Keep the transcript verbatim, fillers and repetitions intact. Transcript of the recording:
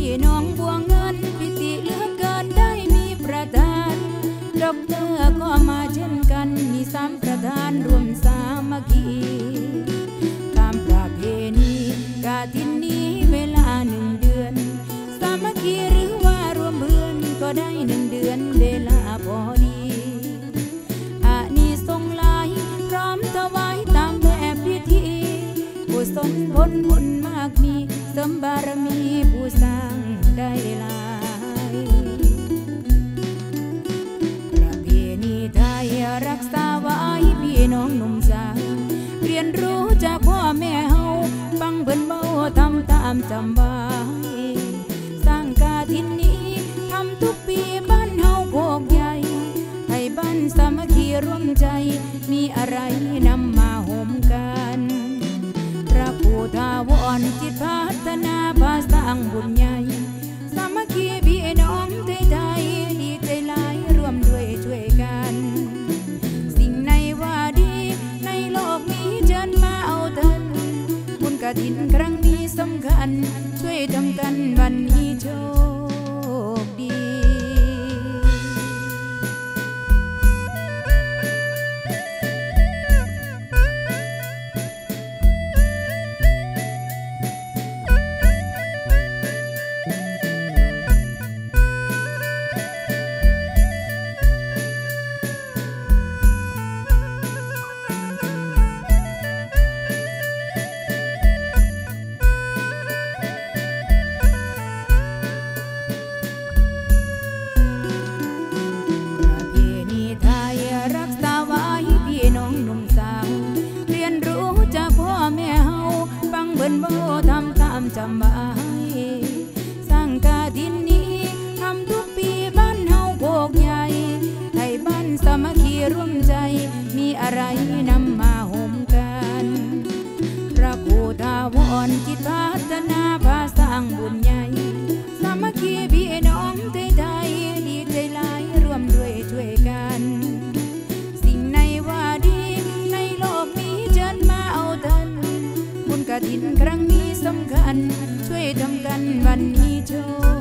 น้องบวงเงินพิธีเหลือเกินได้มีประธานดอกเตอร์ก็มาเช่นกันมีสามประธานรวมสามัคคีตามประเพณีกฐินนี้เวลาหนึ่งเดือนสามัคคีหรือว่ารวมเพื่อนก็ได้หนึ่งเดือนเวลาพอดีอานิสงส์หลายพร้อมถวายตามแบบพิธีกุศลผลบุญมากมีเสริมบารมีผู้สร้างได้หลายประเพณีไทยรักษาไว้พี่น้องหนุ่มสาวเรียนรู้จากพ่อแม่เฮาฟังเพิ่นเบาทำตามจำไว้สร้างกฐินนี้ทำทุกปีบ้านเฮาโคกใหญ่ไทยบ้านสามัคคีร่วมใจมีอะไรนำมาห่มกันพระผู้ทาวรจิตพัฒนาพาสร้างบุญใหญ่สามัคคีพี่น้องไทยไทยดีใจหลายร่วมด้วยช่วยกันสิ่งในว่าดีในโลกนี้เชิญมาเอาทันบุญกฐินครั้งนี้สำคัญช่วยทำกันวันนี้โชคดีทำตามจำไว้สร้างกฐินนี้ทำทุกปีบ้านเฮาโคกใหญ่ไทยบ้านสามัคคีร่วมใจมีอะไรนำมาห่มกันพระผู้ทาวรจิตพัฒนาพาสร้างบุญใหญ่สามัคคีพี่น้องไทยไทยดีใจหลายร่วมด้วยช่วยกันสิ่งในว่าดีในโลกนี้เชิญมาเอาทันบุญกฐินครั้งนี้สำคัญช่วยทำกันวันนี้โชค